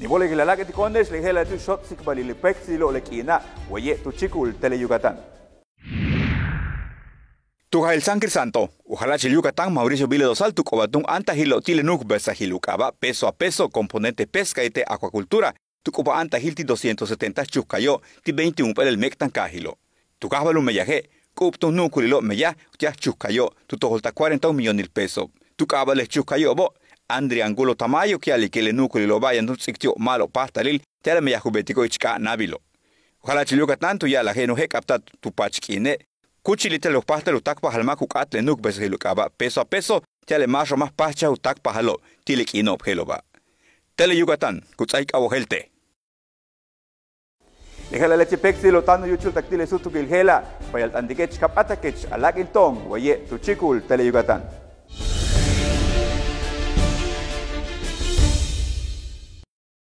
Ni vole que la laque te condes, le gela tu shot si que le pexi lo le quina, oye tu chicul tele Yucatán. Tuja el Sangre Santo, ojalá el Yucatán Mauricio Vile Dosal tu cobatún anta hilo tile nuk besa hilukaba peso a peso componente pesca y te acuacultura. Tu copa anta hilti 270 chuscayo ti 21 pel el mectan cajilo. Tu cabalu meyaje, cupto nuculilo meya ya chuscayo, tu toholta 40 millones pesos. Tu cabales chuscayo bo, Andri Angulo Tamayo que ali que le nuculilo vaya no sitio malo pastalil, te la meya jubetico ichka nabilo. Ojalá el Yucatán tu ya la genoje capta tu pachquine. Cuchilite los pastelos tak pahalma kukatle nuk besa hilukaba peso a peso, te le más pacha utak pahalo, tilik inop heloba. Tele Yucatán, kutsaik abohelte. Lejala leche pexi lo tano yuchul taktile sutu gilgela, payal andikech kapata kech alakintong, waye tu chikul Tele Yucatán.